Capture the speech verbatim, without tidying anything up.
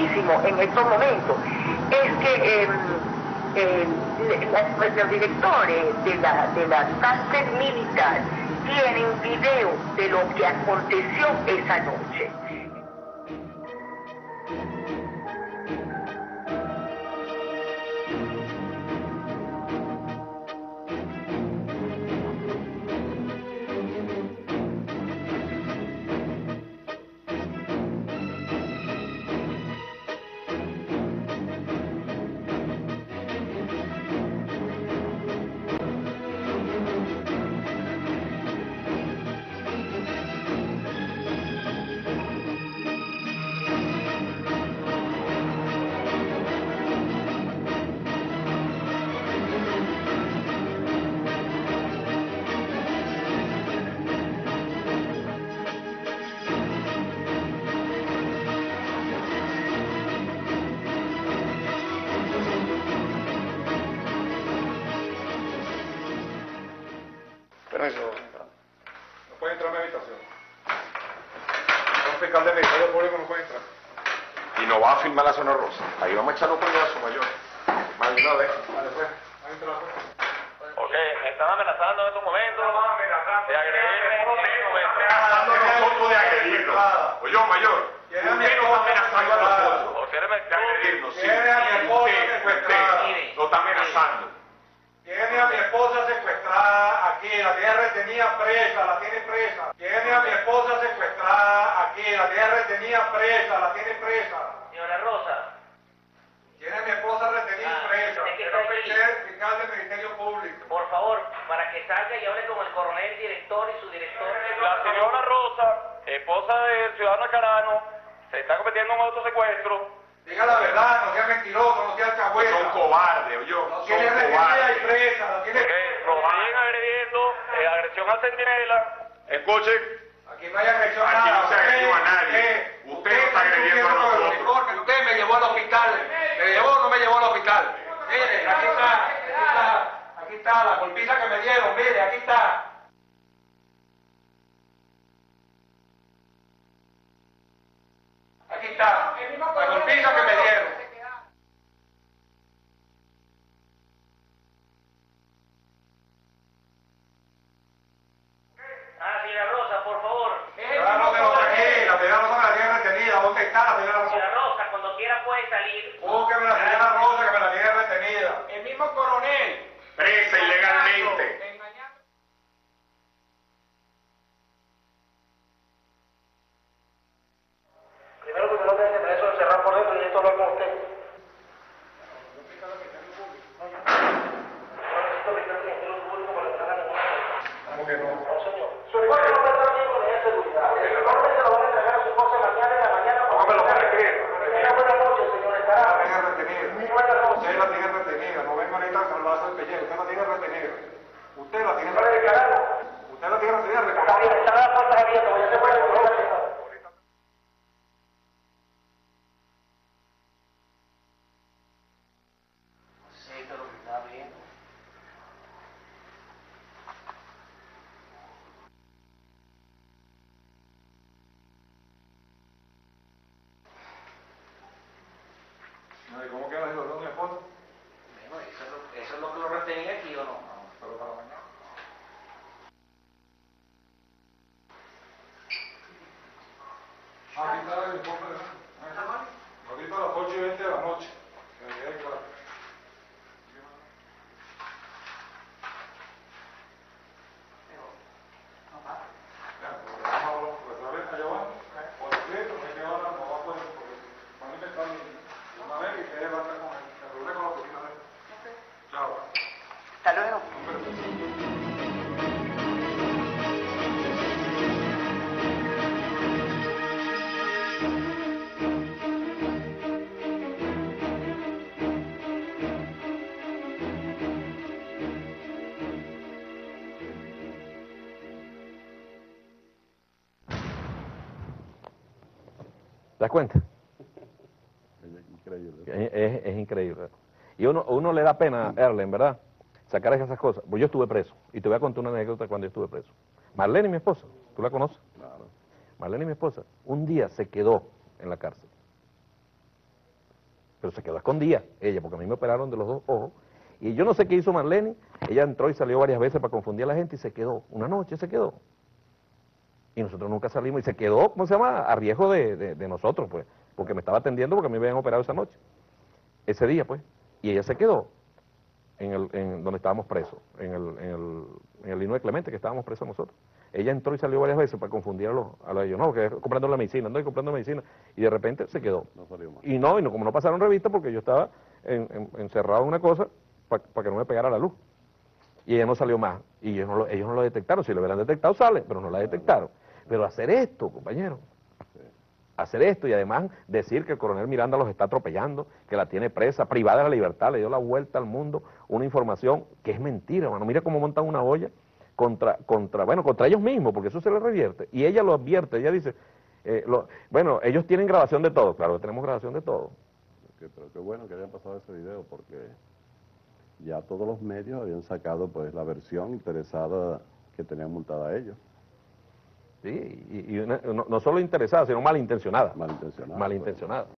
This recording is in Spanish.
muchísimo en estos momentos es que eh, eh, los directores de la, de la cárcel militar tienen video de lo que aconteció esa noche. Permiso. No puede entrar a mi habitación. Un fiscal de Ministerio Público no puede entrar. Y no va a firmar la zona rosa. Ahí vamos a echar los coñazos, mayor. Más de una vez. Vale, pues. Ahí entra. Ok, me están amenazando en estos momentos. De agredir. Amenazando a nosotros de agredirnos. Oye, mayor. Usted nos va amenazando a nosotros. Usted me De agredirnos, sí. Tiene a mi esposa secuestrada. Usted lo está amenazando. Tiene a mi esposa secuestrada aquí, la tiene retenida presa, la tiene presa. Tiene a mi esposa secuestrada aquí, la tiene retenida presa, la tiene presa. Señora Rosa. Tiene a mi esposa retenida Ah, presa. es que Quiero está aquí. ser fiscal del Ministerio Público. Por favor, para que salga y hable con el coronel, director y su director. La señora Rosa, esposa del ciudadano Carano, se está cometiendo un autosecuestro. Diga la verdad, no sea mentiroso, no sea alcahueta. Son cobardes, oye. La Son tiene retenida y cobardes. presa, la tiene Porque nos siguen agrediendo, eh, agresión al centinela. Escuchen. Aquí no hay agresión a Aquí nada. no se agredió a nadie. Usted no está agrediendo a nosotros. Usted me llevó al hospital. ¿Me llevó o no me llevó al hospital? Mire, aquí está, aquí está, aquí está la golpiza que me dieron, mire, aquí está. Aquí está, la golpiza que me dieron. Ah, señora Rosa, por favor. Señora Rosa no está aquí, la señora Rosa me la tiene retenida. ¿Dónde está la señora Señora Rosa? Rosa, cuando quiera puede salir. Búsqueme la señora Rosa que me la tiene retenida. El mismo coronel. Presa ilegalmente. Engañando. Primero que no tenga que eso encerrar por dentro y esto hablar con usted. ¿Cómo que no? No, señor. Su esposa no está bien con esa seguridad. El informe se lo van a entregar a su esposa mañana en la mañana. Póngame lo que le quiera. Tenga buena noche, señor. La Estará. tiene retenida. Buena noche. Usted la tiene retenida. No venga ahorita a salvarse el pellejo. Usted la tiene retenida. Usted la tiene ¿Cuál es el retenida. carajo? Usted la tiene retenida. Está bien, están las puertas abiertas. Voy a hacer buena noche. Sí, pero está bien. Ay, ¿cómo queda la situación de mi esposa? Bueno, eso es lo, eso es lo que lo retenía aquí o no. Pero para mañana. Aquí está el informe de ahorita a las ocho y veinte de la noche. Que me quede claro. Ya, pero vamos a resolver allá abajo. Por escrito, no hay que ahora no va a poder, porque van a inventar una vez y ustedes van a estar con el el problema con la oficina de él. Chao. Hasta luego. ¿Te das cuenta? Es, es, es increíble. Y uno, uno le da pena, Erlen, ¿verdad? Sacar esas cosas. Pues yo estuve preso. Y te voy a contar una anécdota cuando yo estuve preso. Marlene, mi esposa, ¿tú la conoces? Claro. Marlene, mi esposa, un día se quedó en la cárcel. pero se quedó escondida ella, porque a mí me operaron de los dos ojos. Y yo no sé qué hizo Marlene, ella entró y salió varias veces para confundir a la gente y se quedó. Una noche se quedó. Y nosotros nunca salimos y se quedó, ¿cómo se llama?, a riesgo de, de, de nosotros, pues, porque me estaba atendiendo porque a mí me habían operado esa noche, ese día, pues. Y ella se quedó en el, en donde estábamos presos, en el, en el, en el Lino de Clemente, que estábamos presos nosotros. Ella entró y salió varias veces para confundir a los, a los ellos, no, que comprando la medicina, ando comprando medicina, y de repente se quedó. No salió más. Y no, y no, como no pasaron revistas, porque yo estaba en, en, encerrado en una cosa para pa que no me pegara la luz. Y ella no salió más, y ellos no lo, ellos no lo detectaron, si lo hubieran detectado sale, pero no la detectaron. Pero hacer esto, compañero, hacer esto y además decir que el coronel Miranda los está atropellando, que la tiene presa, privada de la libertad, le dio la vuelta al mundo, una información que es mentira, hermano. Mira cómo montan una olla contra, contra, bueno, contra ellos mismos, porque eso se les revierte. Y ella lo advierte, ella dice, eh, lo, bueno, ellos tienen grabación de todo, claro, tenemos grabación de todo. Okay, pero qué bueno que hayan pasado ese video, porque ya todos los medios habían sacado pues la versión interesada que tenían multada a ellos. Sí, y, y una, no, no solo interesada, sino malintencionada. Malintencionada. Malintencionada.